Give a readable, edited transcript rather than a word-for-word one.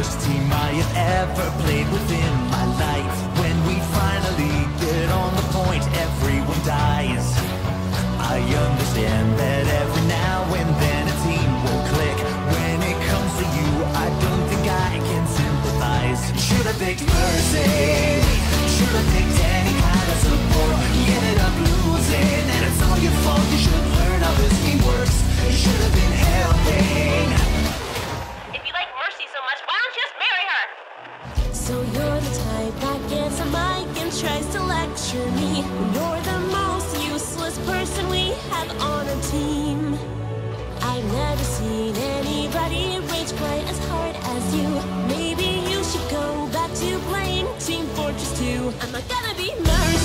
worst team I have ever played within my life. When we finally get on the point, everyone dies. I understand that every now and then a team will click. When it comes to you, I don't think I can sympathize. Should've picked Mercy, should've picked any kind of support. You ended up losing, and it's all your fault. You should learn how this game works. You should've been helping. If you like Mercy so much, why don't you just marry her? So you're the type that gets a mic and tries to lecture me. You're the most useless person we have on our team. I've never seen anybody rage quite as hard as you. Maybe you should go back to playing Team Fortress 2. I'm not gonna be Mercy.